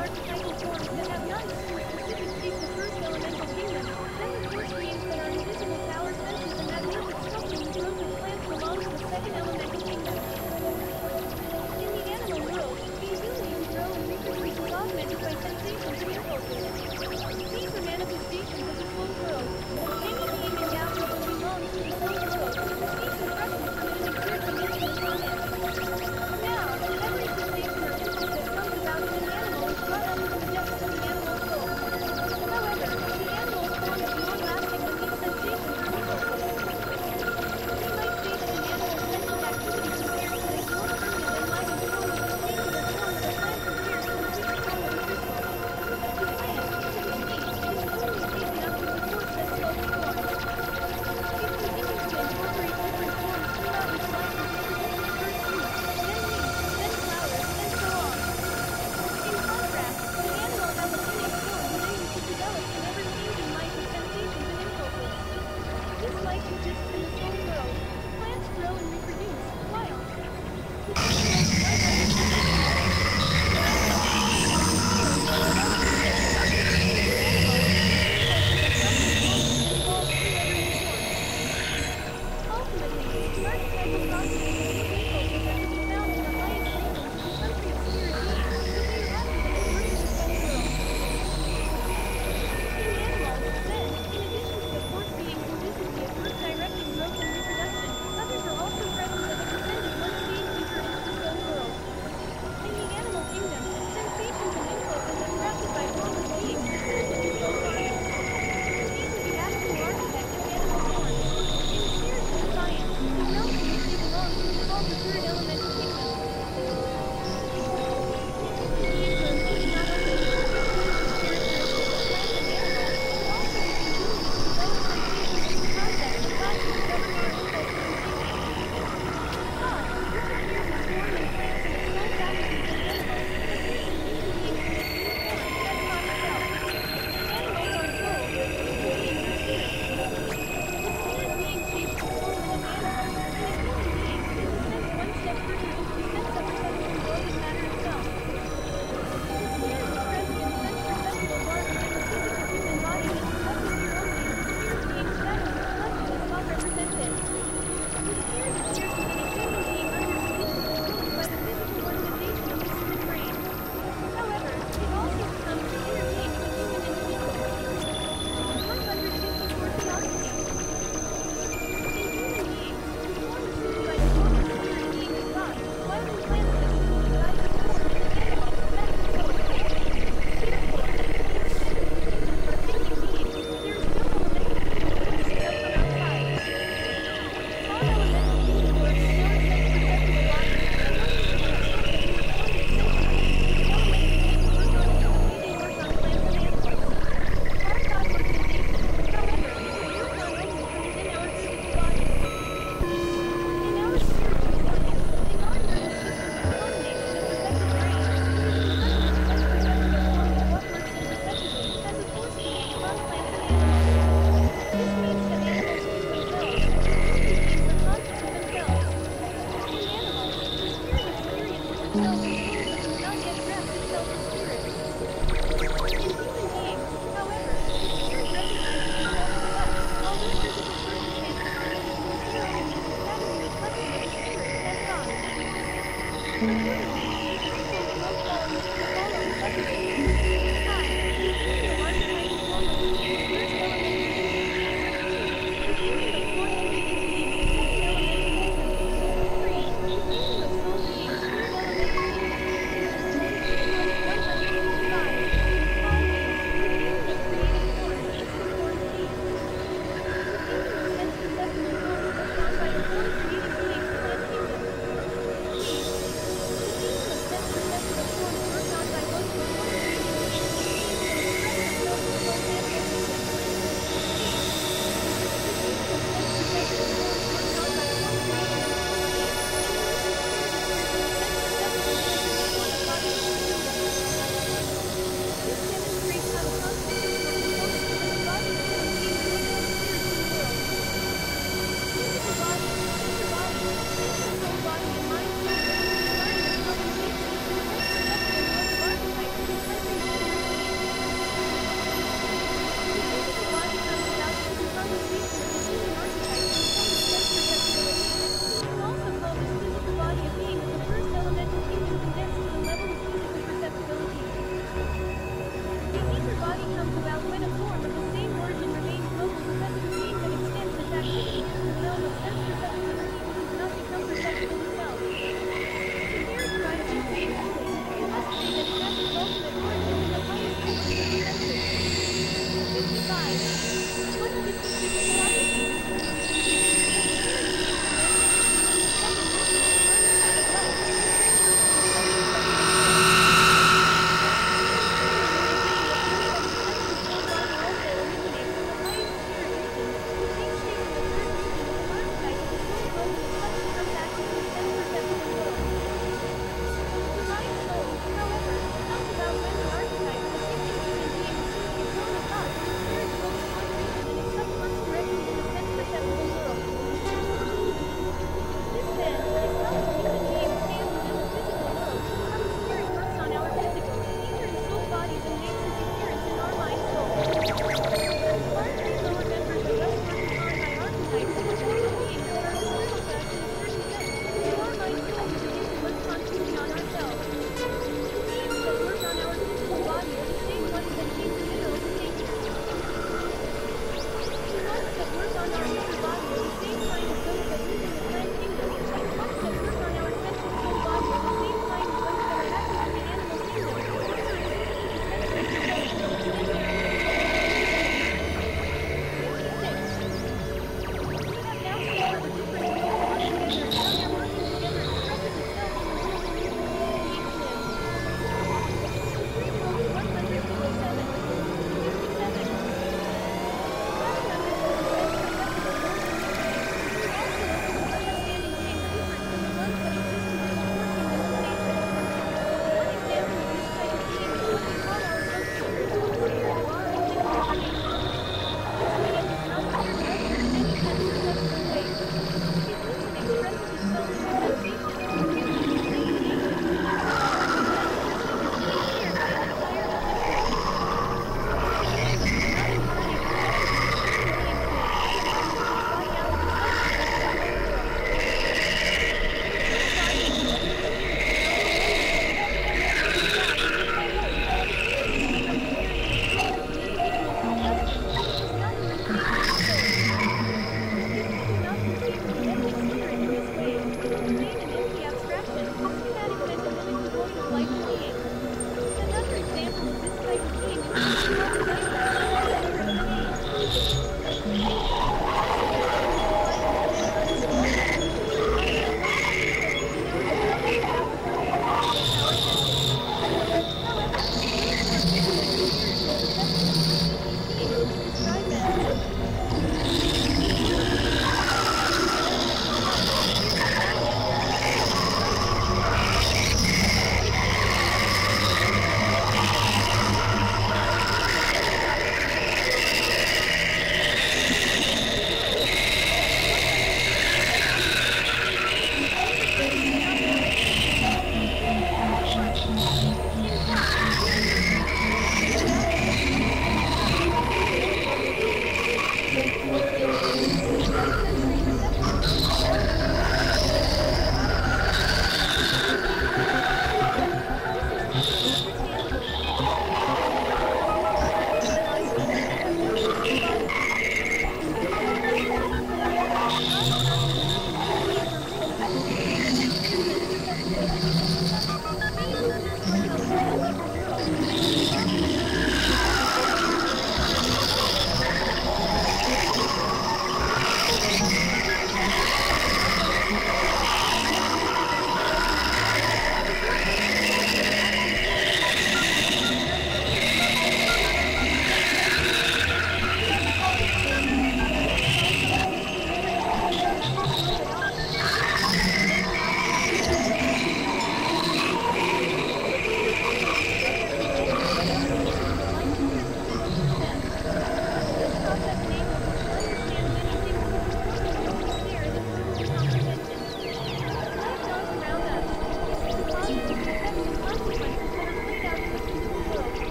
archetypal forms that have not assumed specific shape the first elemental kingdom, then the force beings that are invisible to our senses and that live obstructing the growth of plants belong to the second elemental kingdom. In the animal world, the ability to grow and reproduce is augmented by sensations and impulses. These are manifestations of the soul world. Any being endowed with or belongs to the soul world receives impressions from it and exerts an influence on it. Now, every sensation or impulse that comes about in an animal is brought up to the depths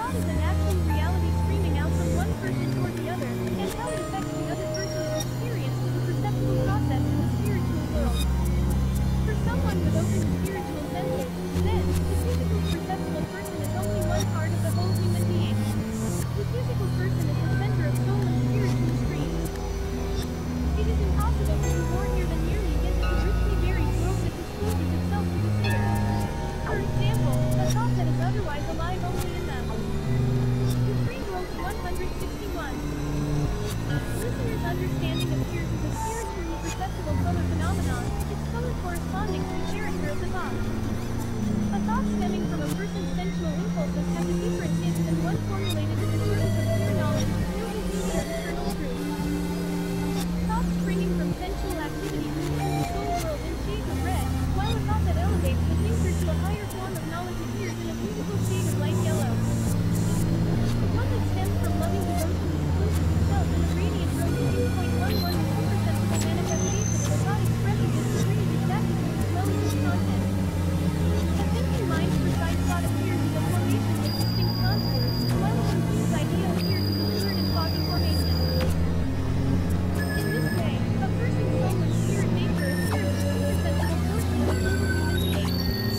thought is an actual reality streaming out from one person toward the other, and how it affects the other person's experience is a perceptual process in the spiritual world. For someone with open spiritual senses, then, the physical perceptual person is only one part of the whole human being. The physical person is the center of soul and spiritual streams. It is impossible to be more here than near the against the richly varied world that discloses itself to the sitter. For example, a thought that is otherwise alive only in them. The Free World 161. Listener's understanding of tears is a spiritually perceptible color phenomenon, its color corresponding to the character of the thought. A thought stemming from a person's sensual impulses has a different hint than one formulated in the terms of clear knowledge, no disease or eternal truth. Thoughts springing from sensual activity reveal the soul world in shades of red, while a thought that elevates the thinker to a higher form of knowledge appears in a musical shade of light yellow. One that stems from loving devotion discloses itself in a radiant rose 2.11 supersensible manifestation of a thought expressing its degree of exactitude as well as its content. A thinking mind's precise thought appears as a formation with distinct contours, while a confused idea appears as a blurred and foggy formation. In this way, a person's soul and spirit nature appears as a supersensible portion of a total human being.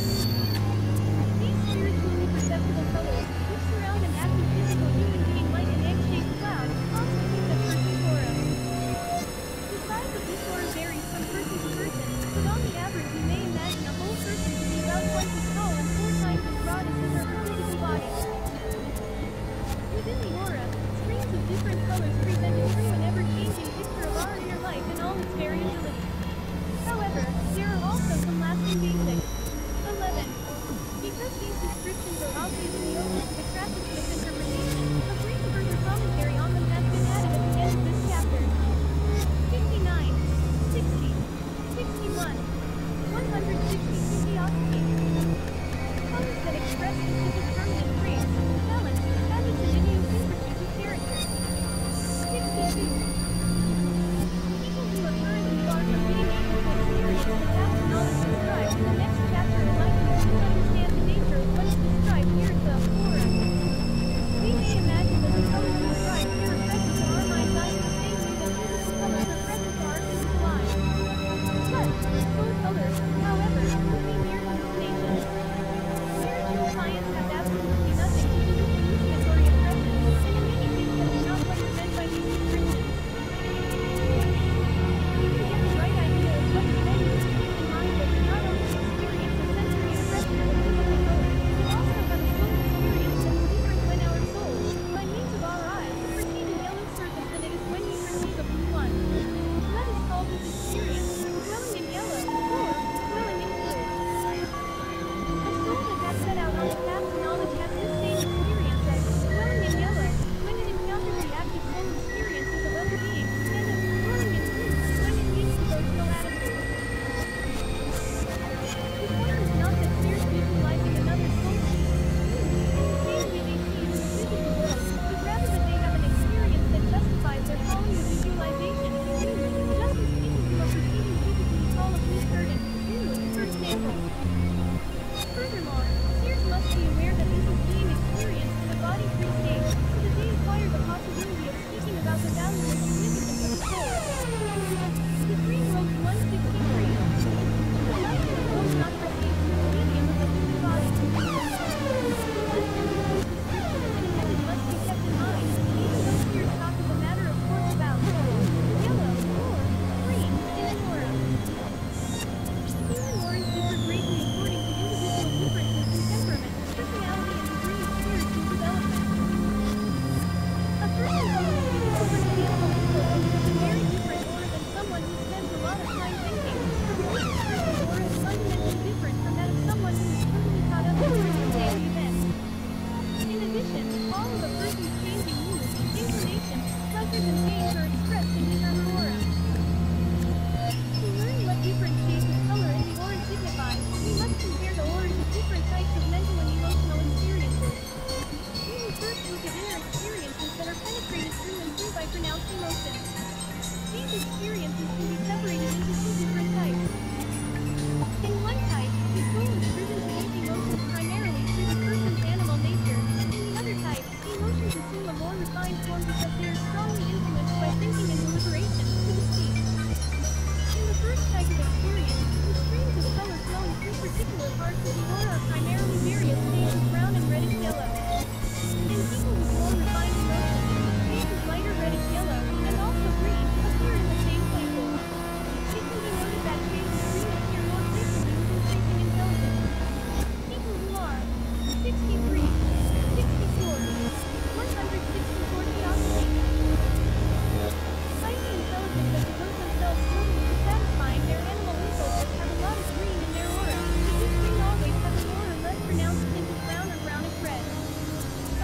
These spiritually perceptible colors, which surround an active physical human being like an egg-shaped cloud, constitute a person's aura. The size of this aura varies from person to person, but on the average we may imagine a whole person to be about twice as tall and 4 times as broad as his or her physical body. Within the aura, streams of different colors present a true and ever-changing picture of our inner life in all its variability. However, there are also some lasting basics. 11. Because these descriptions are obviously open to the crassest misinterpretation, a brief further commentary on them has been added at the end of this chapter. 59, 60, 61, 162 theosophy. Colors that express specific permanent traits, talents, habits and idiosyncrasies of character. 62. People who are currently far from being able to experience the vast knowledge described in the next chapter are likely to misunderstand the nature of what is described here as the aura. We may imagine that the colors described here are present to our mind's eye in the same way that physical colors are present to our physical eyes. But, full colors, however, would be mere hallucinations. Spiritual science has absolutely nothing to do with hallucinatory impressions, and in many cases that is not what is meant by these descriptions.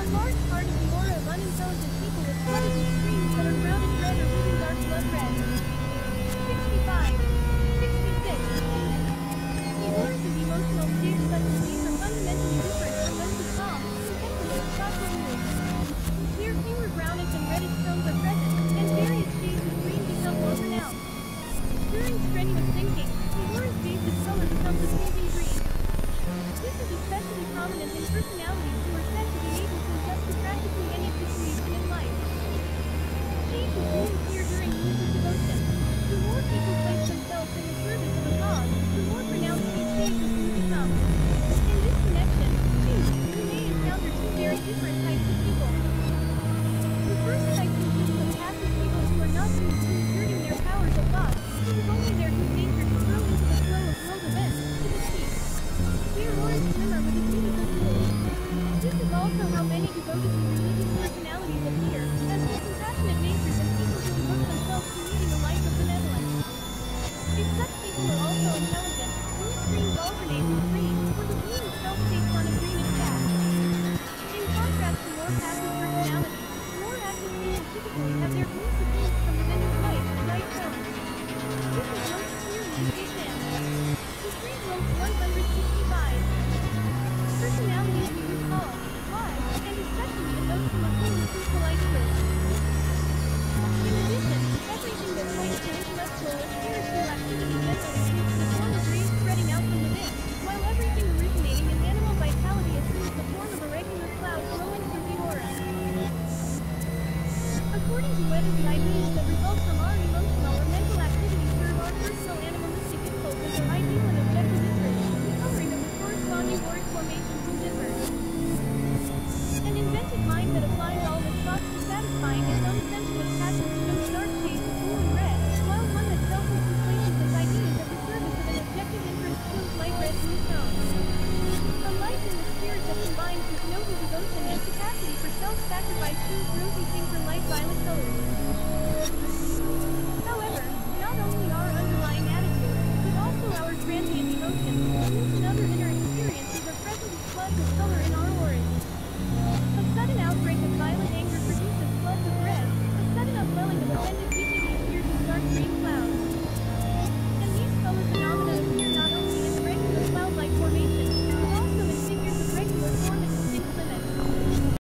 A large part of the aura of unintelligent people is flooded with streams that are grounded red or moving dark blood red. 65. 66. The auras of emotional states such as these are fundamentally different from those of calm, contemplative, thoughtful moods. Here fewer brownish and reddish tones are present, and various shades of green become more pronounced. During strenuous thinking, the aura's base of color becomes a tinting green. This is especially prominent in personalities who are said to be able to adjust to practically any situation in life. Shades of green appear during moods of devotion. The more people place themselves in the service of a cause, the more pronounced these shades of blue become. In this connection, too, we may encounter two very different types of people. The first type consists of passive people who are not used to exerting their powers of thought, who is only their good nature to throw into the flow of world events, to deceive. Their auras glimmer with a beautiful blue. This is also how many devotedly religious personalities appear, as the compassionate natures and people who devote themselves to leading a life of benevolence. If such people are also intelligent, blue streams alternate with green, or the blue itself takes on a greenish cast. In contrast to more passive personalities, more active people typically have their blue suffused from within with light tones. This is most clearly the case in the Street Rope 165. Personalities we would call wise, and especially in those from a wholly fruitful idealist. In addition, everything that points to intellectual or spiritual activity generally takes the form of rays spreading out from within, while everything originating in animal vitality assumes the form of a regular cloud flowing through the aura. According to Webb, the ideas that result from our emotional or mental activity serve our personal animalistic impulses or ideal and objective interests, the coloring of the corresponding auric formations will differ. An inventive mind that applies all its thoughts to satisfying its own sensuous passions shows dark shades of blue and red, while one that selflessly places its ideas at the service of an objective interest shows light red blue tones. A life in the spirit that combines with noble devotion and capacity for self-sacrifice shows rosy pink or light violet colors.